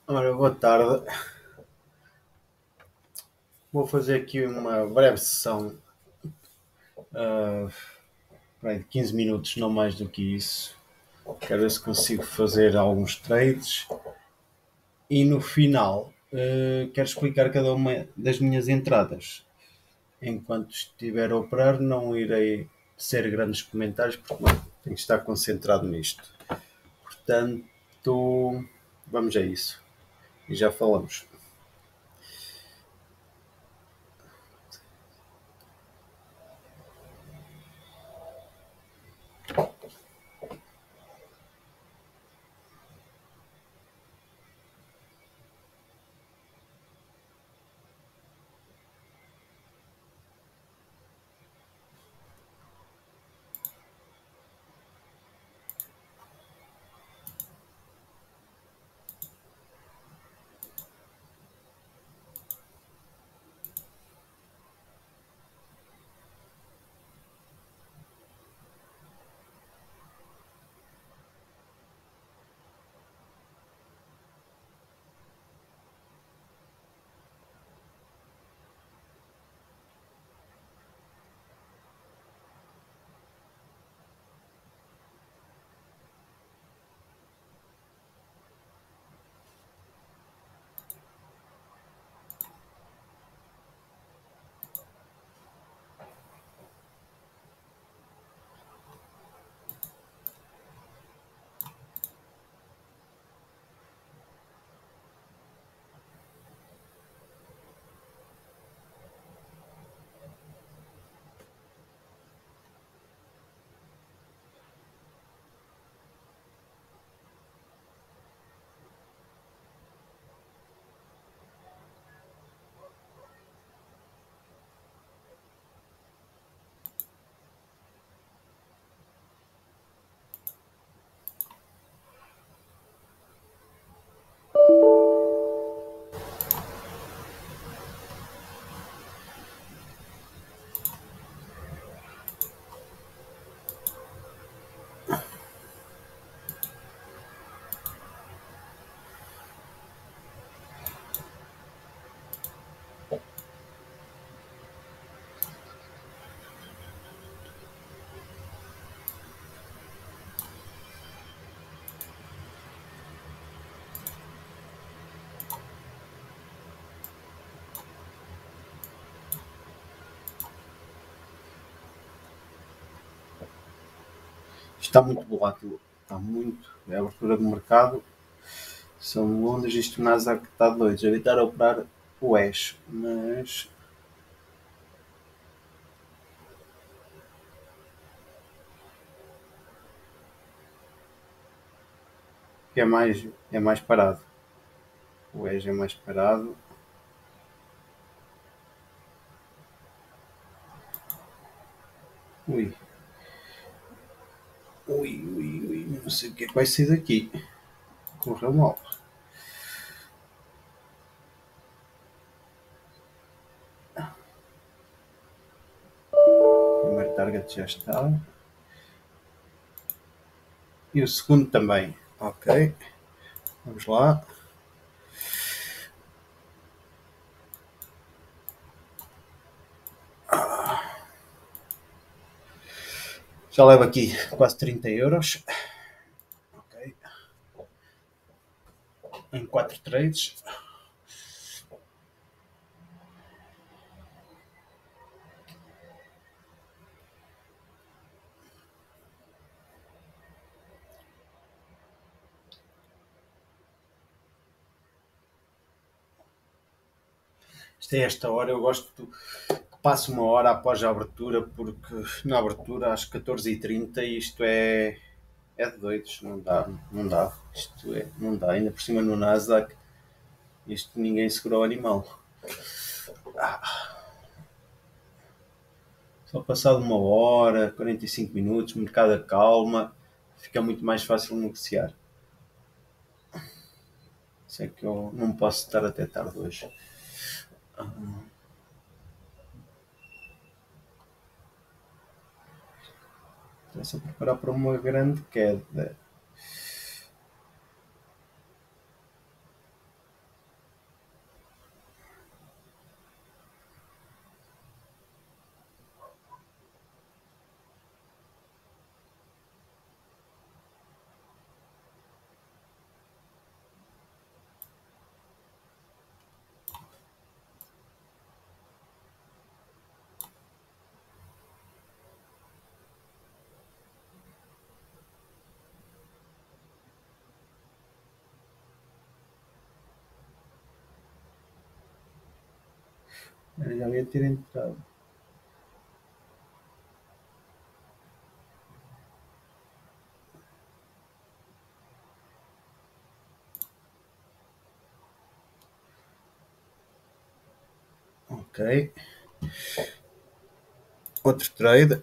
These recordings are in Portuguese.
Ora, boa tarde. Vou fazer aqui uma breve sessão, de 15 minutos, não mais do que isso. Quero ver se consigo fazer alguns trades e no final quero explicar cada uma das minhas entradas. Enquanto estiver a operar, não irei ser grandes comentários porque tenho que estar concentrado nisto. Portanto, vamos a isso. E já falamos. Está muito volátil, está muito. É a abertura do mercado. São ondas, isto Nasdaq está doido. Já evitar operar o ES, mas é mais parado. O ES é mais parado. Ui, ui, não sei o que é que vai sair daqui. Correu mal. O primeiro target já está. E o segundo também. Ok, vamos lá. Já levo aqui quase 30 euros. Ok, em 4 trades. Isto é esta hora, eu gosto que passe uma hora após a abertura, porque na abertura às 14h30 isto é de doidos, não dá, não dá. Isto é, não dá. Ainda por cima no Nasdaq, isto ninguém segurou o animal. Só passado uma hora, 45 minutos, o mercado acalma, fica muito mais fácil negociar. Isso é que eu não posso estar até tarde hoje. Estou-se a preparar para uma grande queda. Já devia ter entrado. Ok. Outro trade.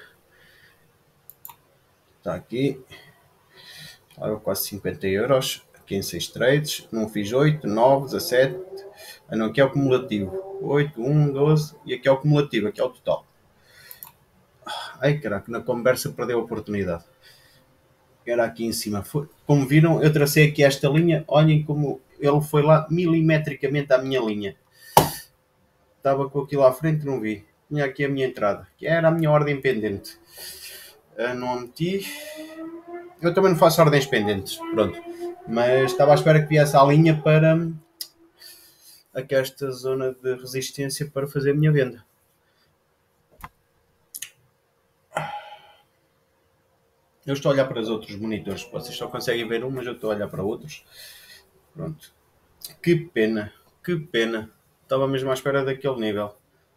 Está aqui. Estava quase 50 euros. Aqui em 6 trades. Não fiz 8, 9, 17. Ah não, aqui é o cumulativo. 8, 1, 12. E aqui é o cumulativo. Aqui é o total. Ai caraca, na conversa perdeu a oportunidade. Era aqui em cima. Como viram, eu tracei aqui esta linha. Olhem como ele foi lá milimetricamente à minha linha. Estava com aquilo à frente, não vi. Tinha aqui a minha entrada, que era a minha ordem pendente. Não a meti. Eu também não faço ordens pendentes, pronto. Mas estava à espera que viesse a linha para aqui esta zona de resistência para fazer a minha venda. Eu estou a olhar para os outros monitores. Vocês só conseguem ver um, mas eu estou a olhar para outros. Pronto. Que pena, que pena. Estava mesmo à espera daquele nível.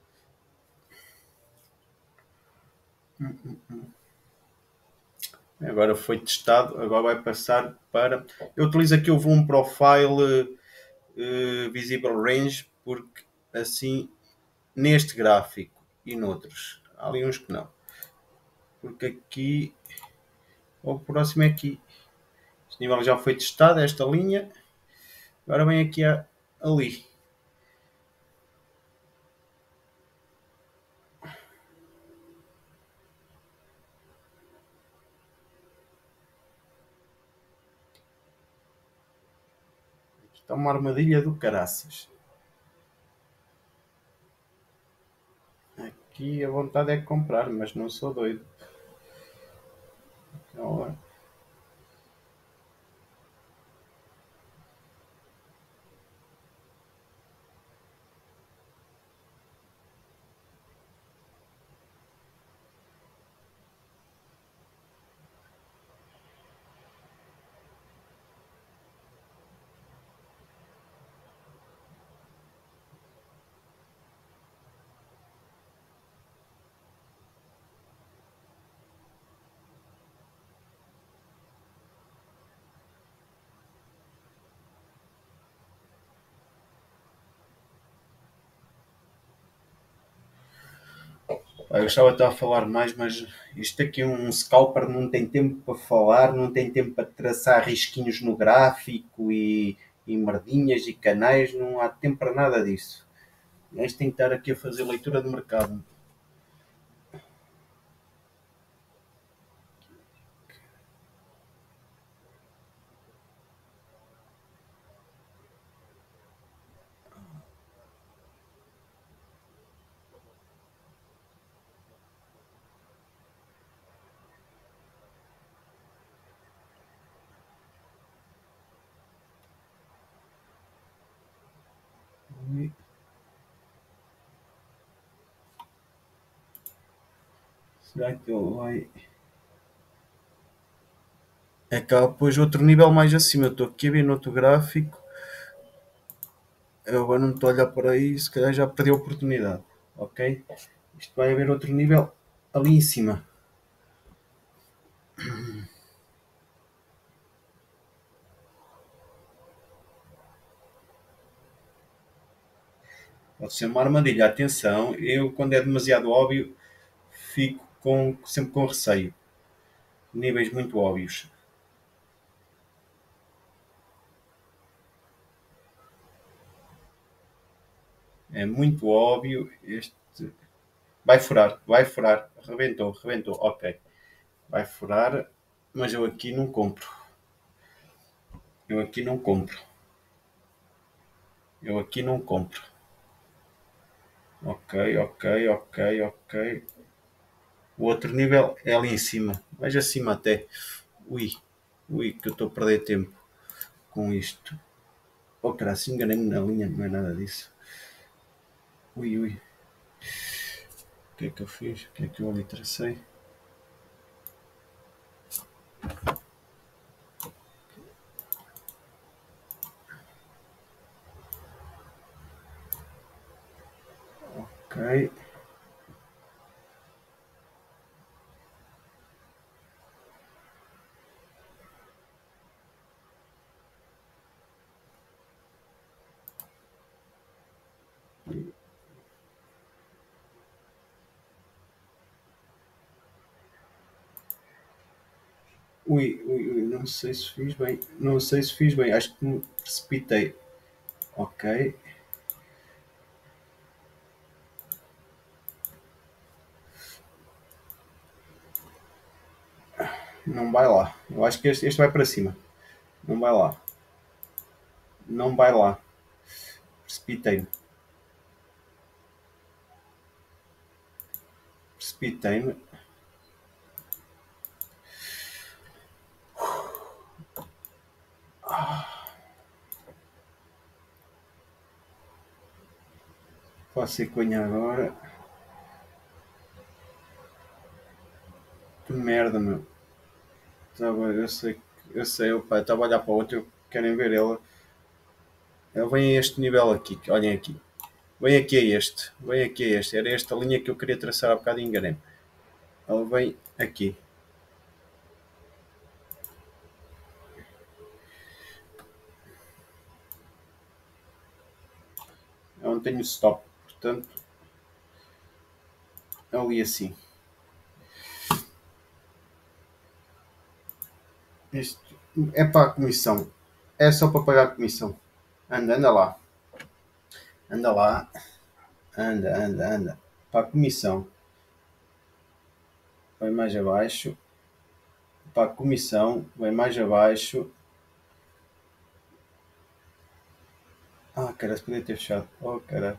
Agora foi testado, agora vai passar para. Eu utilizo aqui o Volume Profile Visible Range porque assim neste gráfico e noutros há ali uns que não. Porque aqui o próximo é aqui. Este nível já foi testado, esta linha. Agora vem aqui ali. Aqui está uma armadilha do caraças. Aqui a vontade é comprar, mas não sou doido. Então, eu gostava de estar a falar mais, mas isto aqui um scalper não tem tempo para falar, não tem tempo para traçar risquinhos no gráfico e merdinhas e canais, não há tempo para nada disso. Este tem que estar aqui a fazer leitura de mercado. Será que ele vai. É cá depois outro nível mais acima. Eu estou aqui a ver no outro gráfico. Eu agora não estou a olhar para aí, se calhar já perdi a oportunidade. Ok? Isto vai haver outro nível ali em cima. Pode ser uma armadilha. Atenção, eu quando é demasiado óbvio fico sempre com receio. Níveis muito óbvios. É muito óbvio. Este vai furar. Rebentou, rebentou. Ok. Vai furar, mas eu aqui não compro. Eu aqui não compro. Eu aqui não compro. Ok, ok, ok, ok. O outro nível é ali em cima. Mais acima até. Ui, ui, que eu estou a perder tempo com isto. Oh, cara, se enganei-me na linha, não é nada disso. Ui, ui. O que é que eu fiz? O que é que eu ali tracei? Ui, não sei se fiz bem. Não sei se fiz bem. Acho que me precipitei. Ok. Não vai lá. Eu acho que este vai para cima. Não vai lá. Não vai lá. Precipitei-me. Precipitei-me. Faço a cunha agora. Que merda, meu. Eu sei, opa, estava a olhar para o outro, querem ver ela. Ela vem a este nível aqui, olhem aqui. Vem aqui a este, vem aqui a este. Era esta linha que eu queria traçar há bocado e enganei. Ela vem aqui. Eu não tenho stop, portanto, ali assim. Isto é para a comissão. É só para pagar a comissão. Anda lá. Anda lá. Anda. Para a comissão. Vai mais abaixo. Para a comissão. Vai mais abaixo. Ah, cara, se podia ter fechado. Oh, cara.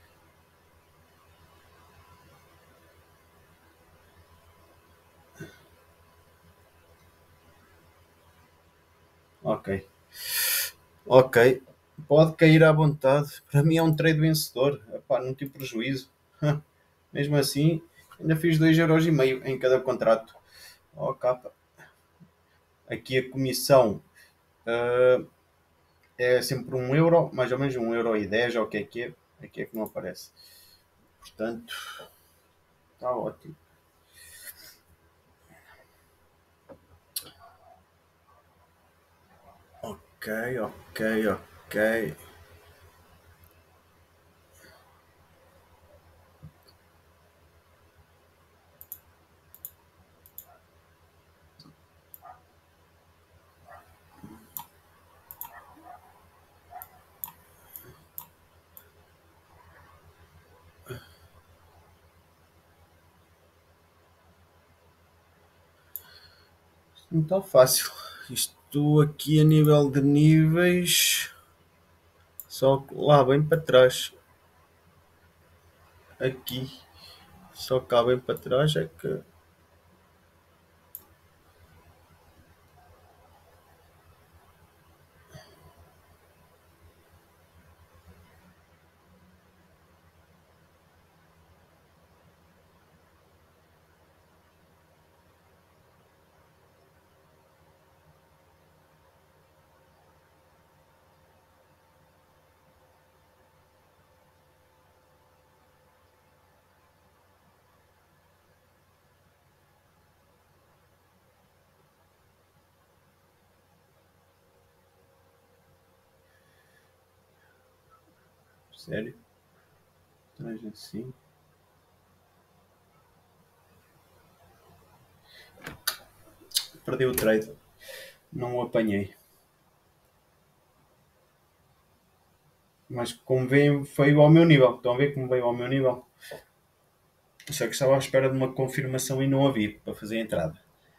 Ok. Ok. Pode cair à vontade. Para mim é um trade vencedor. Epá, não tive prejuízo. Mesmo assim, ainda fiz 2,5 € em cada contrato. Oh, capa. Aqui a comissão é sempre 1 €, mais ou menos 1,10 € ou o que é. Aqui é que não aparece. Portanto, está ótimo. Ok. Não está fácil. Isto aqui a nível de níveis, só lá bem para trás. Aqui, só cá bem para trás é que. Sério? Traz assim. Perdi o trade. Não o apanhei. Mas como veio, veio ao meu nível. Estão a ver como veio ao meu nível? Só que estava à espera de uma confirmação e não havia para fazer a entrada.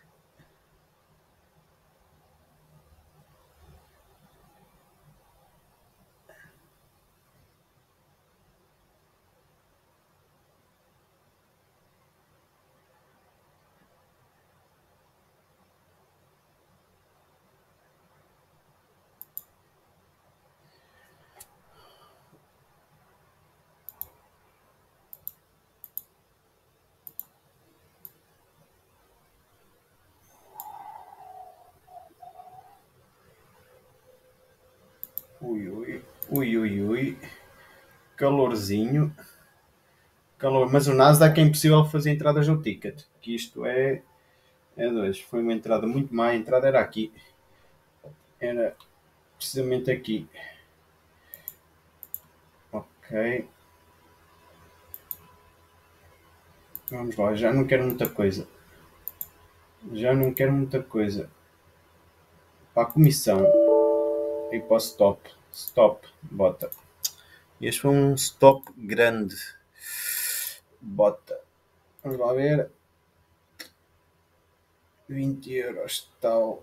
Ui. Calorzinho. Calor. Mas o Nasdaq é impossível fazer entradas no ticket. Que isto é dois. Foi uma entrada muito má. A entrada era aqui. Era precisamente aqui. Ok. Vamos lá. Já não quero muita coisa. para a comissão e para o stop. Stop, bota. Este foi um stop grande. Bota. Vamos lá ver. 20 € tal.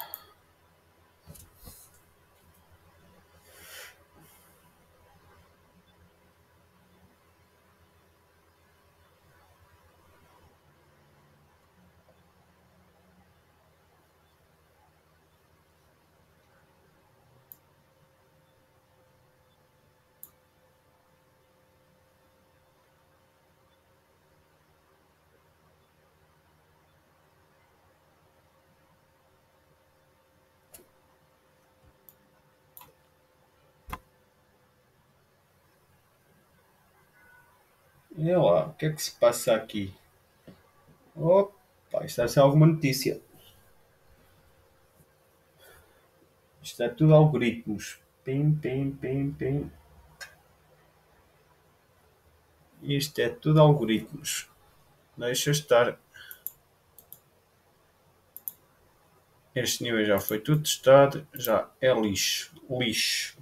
E lá, o que é que se passa aqui? Opa, isto deve ser alguma notícia. Isto é tudo algoritmos. Pim, pim, pim, pim. Isto é tudo algoritmos. Deixa estar. Este nível já foi tudo testado. Já é lixo. Lixo.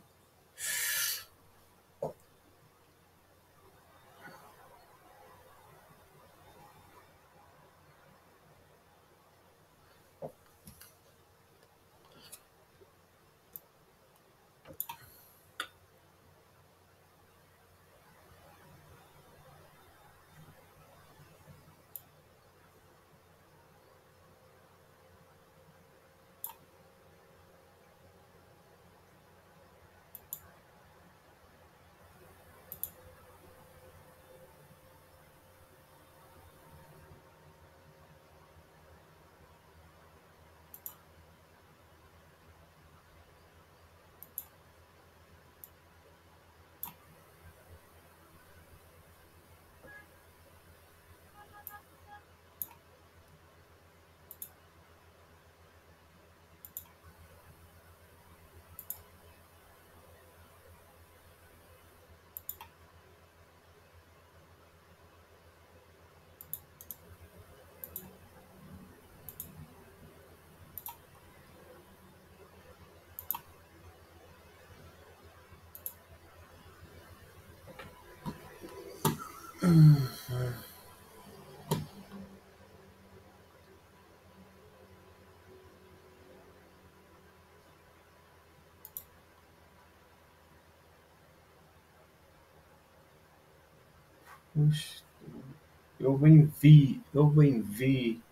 Eu bem vi. Eu bem vi.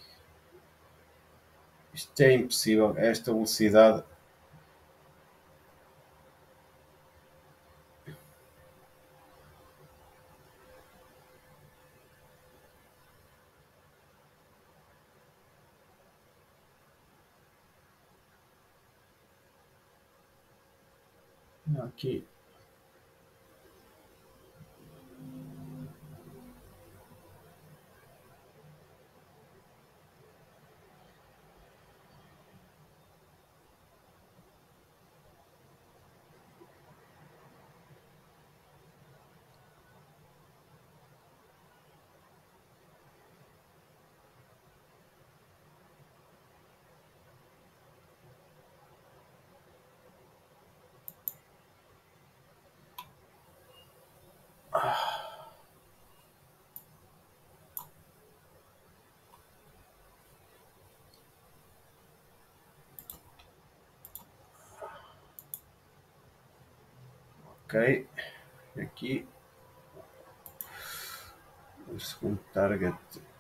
Isto é impossível. Esta velocidade. Aqui. Ok. Aqui. O segundo target.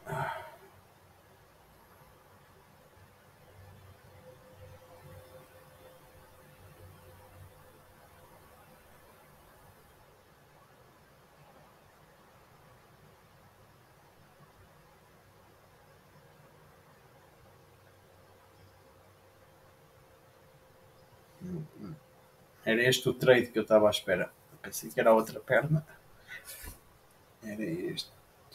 Era este o trade que eu estava à espera. Pensei que era a outra perna. Era este.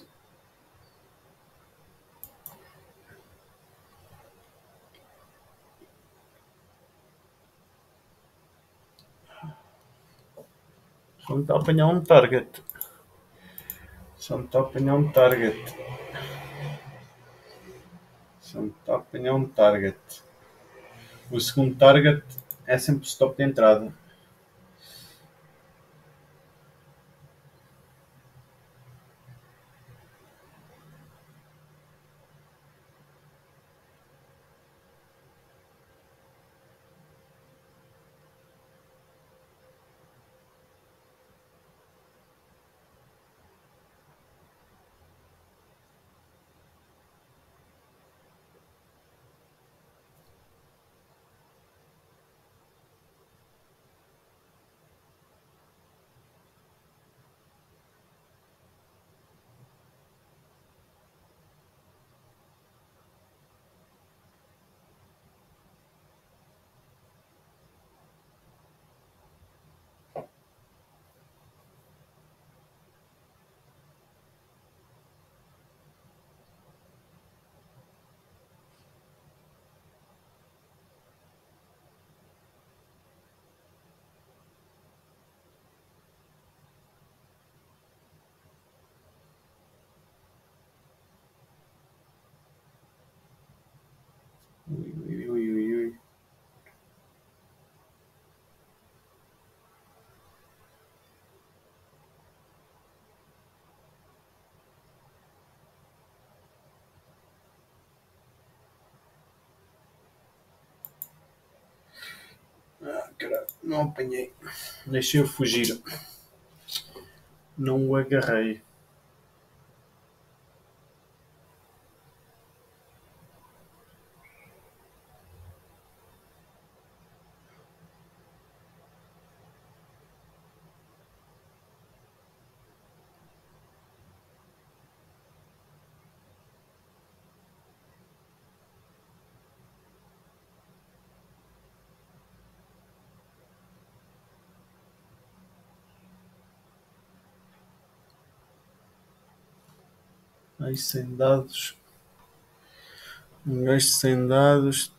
Só me está a apanhar um target. Só me está a apanhar um target. Só me está a apanhar um target. O segundo target é sempre o stop de entrada. Ui, ui, ui, ui. Ah, caralho, não apanhei. Deixei-o fugir. Não o agarrei. Ai, sem dados. Um gajo sem dados.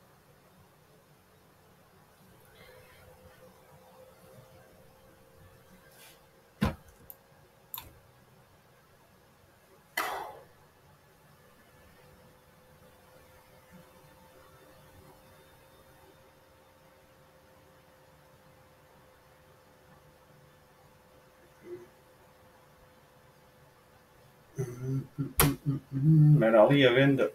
Era ali a venda.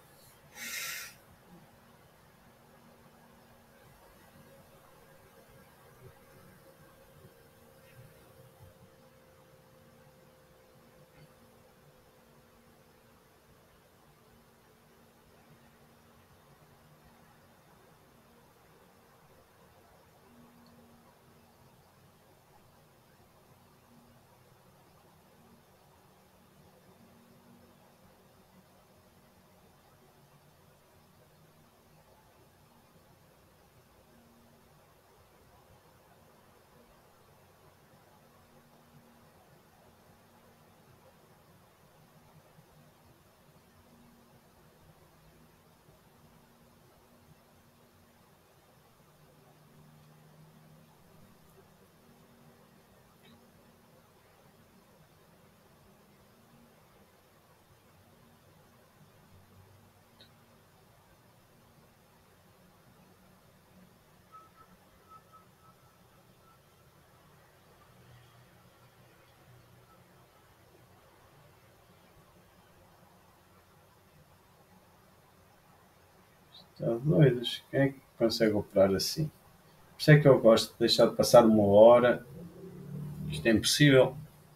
Está doidos. Quem é que consegue operar assim? Por isso é que eu gosto de deixar de passar uma hora. Isto é impossível.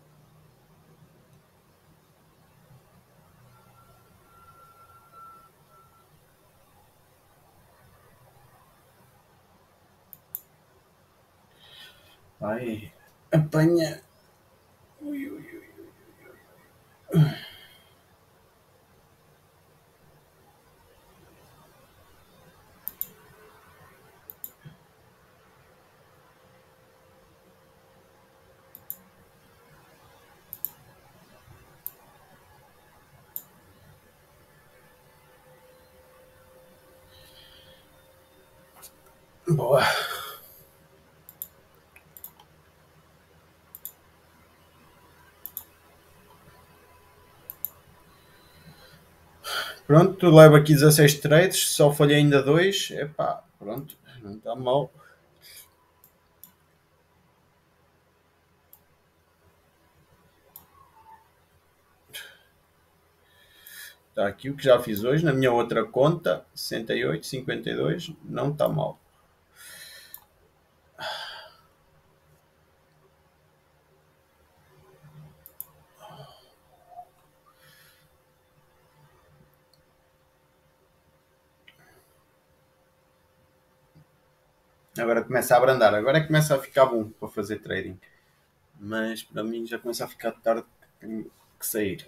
Ai, apanha. Ui, ui, ui. Boa. Pronto, levo aqui 16 trades, só falhei ainda 2. Epá, pronto, não está mal. Está aqui o que já fiz hoje na minha outra conta, 68, 52, não está mal. Agora começa a abrandar, agora é que começa a ficar bom para fazer trading. Mas para mim já começa a ficar tarde, tenho que sair.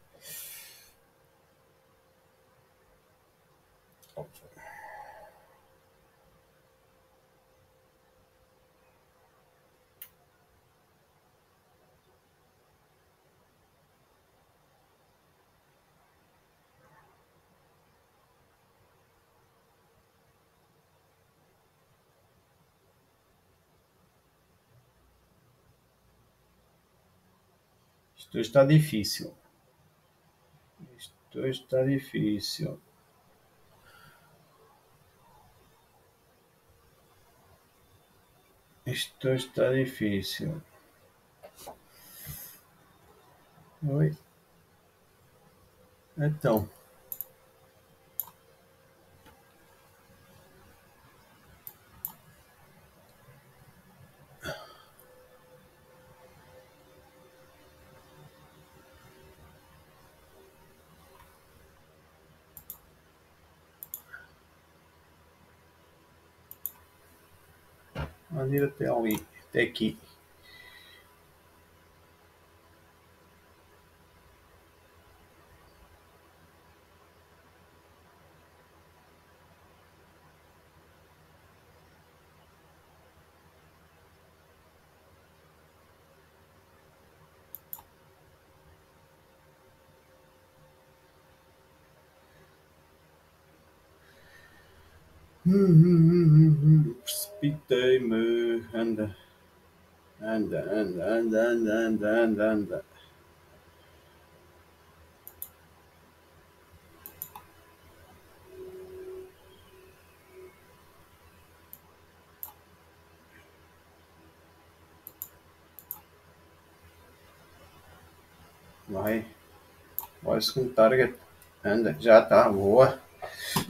Isto está difícil. Isto está difícil. Isto está difícil. Oi. Então. Vamos ir até ali, até aqui. Precipitei-me. Anda. Anda, anda, anda, anda, anda, anda, anda. Vai. Vai o segundo target. Anda, já está, boa.